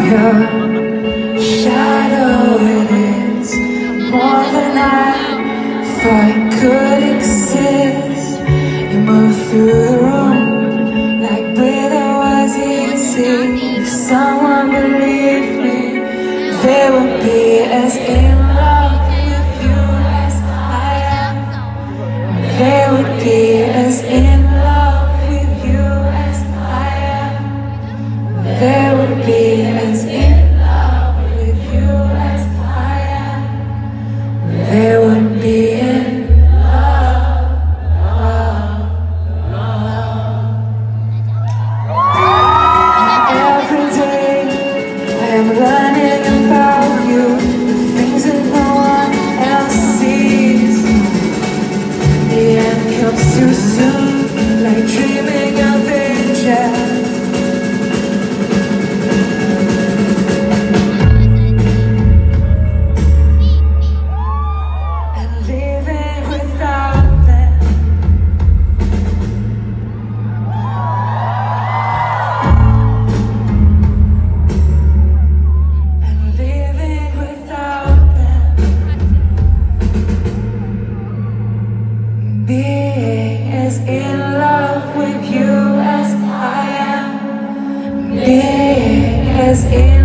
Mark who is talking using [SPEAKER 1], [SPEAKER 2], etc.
[SPEAKER 1] your shadow. It is more than I thought could exist. You move through the room like breathing was easy. If someone believed me, they would be as in love with you as I am. They would be as in love with you as I am. They would be as in love with you as I am. They would be in love, love. Every day I am learning about you, the things that no one else sees. The end comes too soon, like dreaming of angels. And living without them. And living without them. Being as in love with you as I am. Being as in